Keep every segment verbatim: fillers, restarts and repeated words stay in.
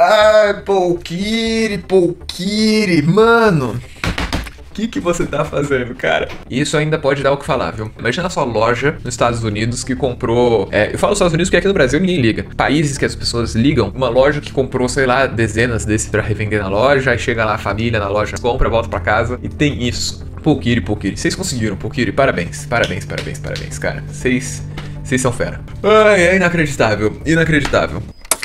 Ai, Poukiri, Poukiri, mano. O que que você tá fazendo, cara? Isso ainda pode dar o que falar, viu? Imagina a sua loja nos Estados Unidos que comprou... É, eu falo Estados Unidos porque aqui no Brasil ninguém liga. Países que as pessoas ligam. Uma loja que comprou, sei lá, dezenas desses pra revender na loja. Aí chega lá a família na loja, compra, volta pra casa e tem isso. Poukiri, Poukiri. Vocês conseguiram, Poukiri. Parabéns, parabéns, parabéis, parabéns, cara. Vocês... Vocês são fera. Ai, é inacreditável, inacreditável.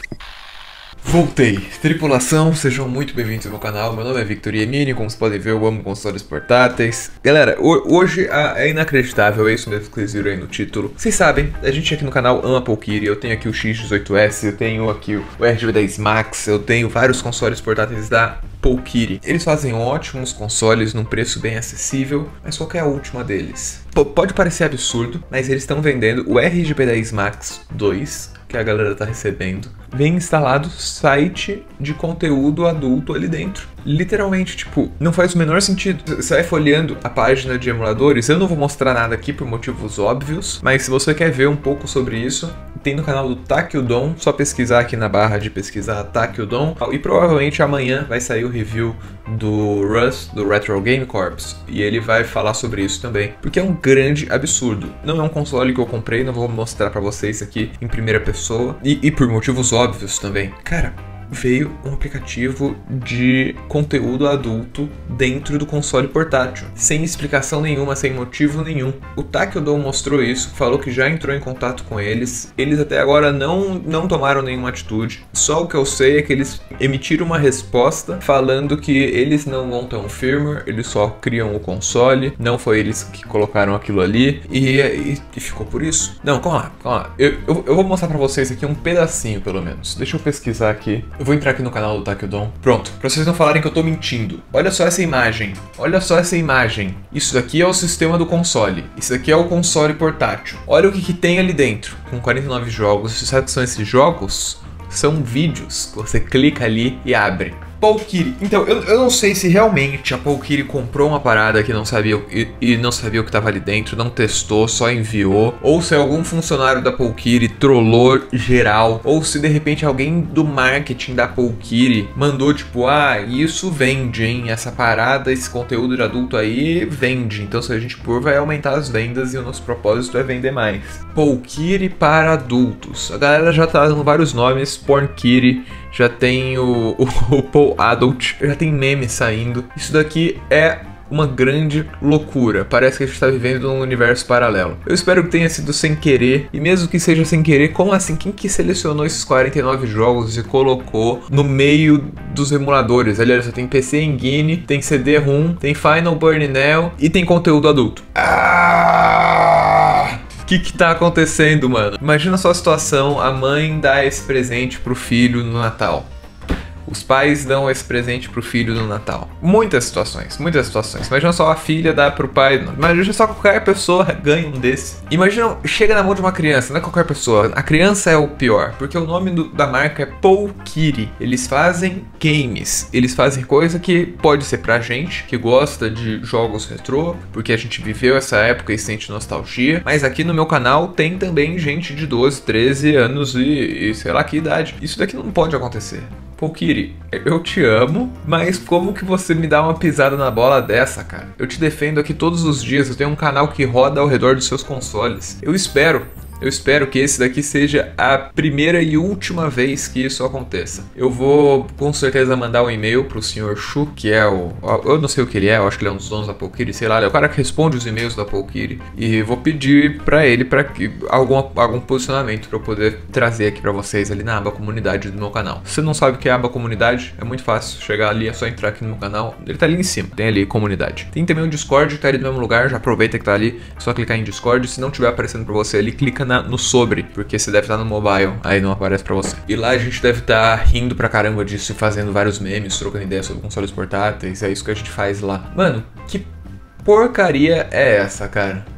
Voltei. Tripulação, sejam muito bem-vindos ao meu canal. Meu nome é Victor Yemini, como vocês podem ver, eu amo consoles portáteis. Galera, hoje é inacreditável, é isso mesmo que vocês viram aí no título. Vocês sabem, a gente aqui no canal ama Poukiri. Eu tenho aqui o X dezoito S, eu tenho aqui o R G B dez Max, eu tenho vários consoles portáteis da Poukiri. Eles fazem ótimos consoles num preço bem acessível, mas qual que é a última deles? P- pode parecer absurdo, mas eles estão vendendo o R G B dez Max dois, que a galera tá recebendo. Vem instalado site de conteúdo adulto ali dentro. Literalmente, tipo, não faz o menor sentido. Você vai folheando a página de emuladores. Eu não vou mostrar nada aqui por motivos óbvios, mas se você quer ver um pouco sobre isso, tem no canal do Takyudon, só pesquisar aqui na barra de pesquisar Takyudon. E provavelmente amanhã vai sair o review do Rust, do Retro Game Corps, e ele vai falar sobre isso também, porque é um grande absurdo. Não é um console que eu comprei, não vou mostrar pra vocês aqui em primeira pessoa, e, e por motivos óbvios também. Cara, veio um aplicativo de conteúdo adulto dentro do console portátil, sem explicação nenhuma, sem motivo nenhum. O Takyudon mostrou isso, falou que já entrou em contato com eles. Eles até agora não, não tomaram nenhuma atitude. Só o que eu sei é que eles emitiram uma resposta falando que eles não montam o firmware, eles só criam o console, não foi eles que colocaram aquilo ali, e, e, e ficou por isso. Não, calma lá, calma lá. Eu, eu, eu vou mostrar pra vocês aqui um pedacinho, pelo menos. Deixa eu pesquisar aqui. Eu vou entrar aqui no canal do Takyudon. Pronto, pra vocês não falarem que eu tô mentindo. Olha só essa imagem. Olha só essa imagem. Isso daqui é o sistema do console. Isso daqui é o console portátil. Olha o que, que tem ali dentro. Com quarenta e nove jogos. Você sabe o que são esses jogos? São vídeos que você clica ali e abre. Poukiri. Então, eu, eu não sei se realmente a Poukiri comprou uma parada que não sabia e, e não sabia o que tava ali dentro, não testou, só enviou, ou se algum funcionário da Poukiri trollou geral, ou se de repente alguém do marketing da Poukiri mandou tipo, ah, isso vende, hein, essa parada, esse conteúdo de adulto aí vende, então se a gente pôr vai aumentar as vendas e o nosso propósito é vender mais. Poukiri para adultos. A galera já tá dando vários nomes, Pornkiri, já tem o, o, o Paul Adult, já tem memes saindo. Isso daqui é uma grande loucura. Parece que a gente está vivendo num universo paralelo. Eu espero que tenha sido sem querer. E mesmo que seja sem querer, como assim? Quem que selecionou esses quarenta e nove jogos e colocou no meio dos emuladores? Aliás, você tem P C Engine, tem C D-ROM, tem Final Burn Now e tem conteúdo adulto. Ah! O que que tá acontecendo, mano? Imagina só a situação, a mãe dá esse presente pro filho no Natal. Os pais dão esse presente pro filho no Natal. Muitas situações, muitas situações. Imagina só a filha dá pro pai. Imagina só qualquer pessoa ganha um desse. Imagina, chega na mão de uma criança, não é qualquer pessoa. A criança é o pior, porque o nome do, da marca é Poukiri. Eles fazem games. Eles fazem coisa que pode ser pra gente, que gosta de jogos retrô, porque a gente viveu essa época e sente nostalgia. Mas aqui no meu canal tem também gente de doze, treze anos e, e sei lá que idade. Isso daqui não pode acontecer. Poukiri, eu te amo, mas como que você me dá uma pisada na bola dessa, cara? Eu te defendo aqui todos os dias, eu tenho um canal que roda ao redor dos seus consoles. Eu espero, eu espero que esse daqui seja a primeira e última vez que isso aconteça. Eu vou com certeza mandar um e-mail pro senhor Shu, que é o... eu não sei o que ele é, eu acho que ele é um dos donos da Poukiri, sei lá, ele é o cara que responde os e-mails da Poukiri. E vou pedir pra ele pra que, algum, algum posicionamento pra eu poder trazer aqui pra vocês ali na aba comunidade do meu canal. Se você não sabe o que é a aba comunidade, é muito fácil chegar ali, é só entrar aqui no meu canal. Ele tá ali em cima, tem ali comunidade. Tem também o Discord, que tá ali no mesmo lugar, já aproveita que tá ali, é só clicar em Discord. Se não tiver aparecendo pra você ali, clica na, no sobre, porque você deve estar no mobile, aí não aparece pra você. E lá a gente deve estar rindo pra caramba disso e fazendo vários memes, trocando ideias sobre consoles portáteis, é isso que a gente faz lá. Mano, que porcaria é essa, cara?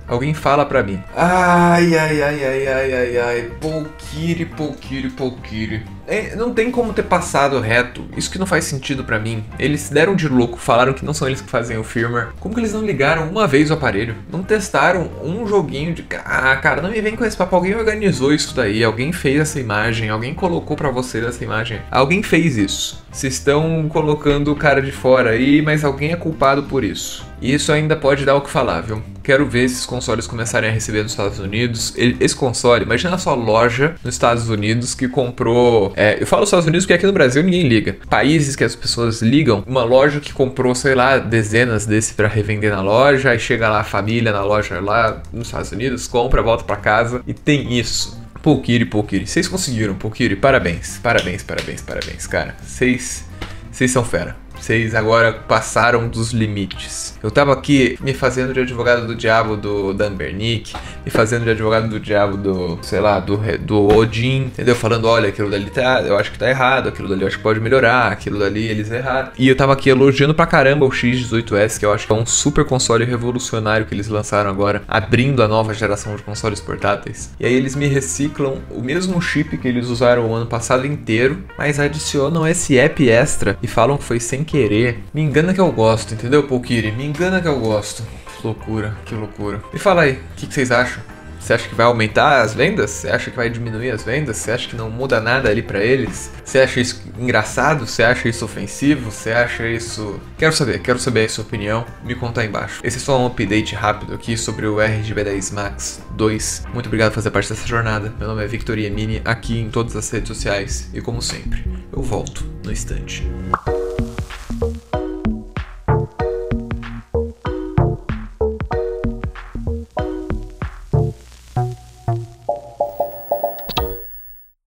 Alguém fala pra mim. Ai, ai, ai, ai, ai, ai, ai. Polkiri, Polkiri, Polkiri. É, não tem como ter passado reto. Isso que não faz sentido pra mim. Eles se deram de louco, falaram que não são eles que fazem o firmware. Como que eles não ligaram uma vez o aparelho? Não testaram um joguinho de... Ah, cara, não me vem com esse papo. Alguém organizou isso daí. Alguém fez essa imagem. Alguém colocou pra vocês essa imagem. Alguém fez isso. Vocês estão colocando o cara de fora aí, mas alguém é culpado por isso. E isso ainda pode dar o que falar, viu? Quero ver esses consoles começarem a receber nos Estados Unidos. Esse console, imagina só loja nos Estados Unidos que comprou... É, eu falo Estados Unidos porque aqui no Brasil ninguém liga. Países que as pessoas ligam, uma loja que comprou, sei lá, dezenas desse pra revender na loja, aí chega lá a família na loja lá nos Estados Unidos, compra, volta pra casa e tem isso. Polkiri, Polkiri. Vocês conseguiram, Polkiri. Parabéns, parabéns, parabéns, parabéns, cara. Vocês... Vocês são fera. Vocês agora passaram dos limites. Eu tava aqui me fazendo de advogado do diabo do Dan Bernick, me fazendo de advogado do diabo do, sei lá, do, do Odin, entendeu? Falando, olha, aquilo dali tá, eu acho que tá errado, aquilo dali eu acho que pode melhorar, aquilo dali eles erraram. E eu tava aqui elogiando pra caramba o X dezoito S, que eu acho que é um super console revolucionário que eles lançaram agora, abrindo a nova geração de consoles portáteis. E aí eles me reciclam o mesmo chip que eles usaram o ano passado inteiro, mas adicionam esse app extra e falam que foi sem querer. Me engana que eu gosto, entendeu, Polkiri? Me engana que eu gosto. Que loucura, que loucura. Me fala aí, o que, que vocês acham? Você acha que vai aumentar as vendas? Você acha que vai diminuir as vendas? Você acha que não muda nada ali pra eles? Você acha isso engraçado? Você acha isso ofensivo? Você acha isso... Quero saber, quero saber a sua opinião. Me conta aí embaixo. Esse é só um update rápido aqui sobre o R G B dez Max dois. Muito obrigado por fazer parte dessa jornada. Meu nome é Victor Yemini, aqui em todas as redes sociais. E como sempre, eu volto no instante.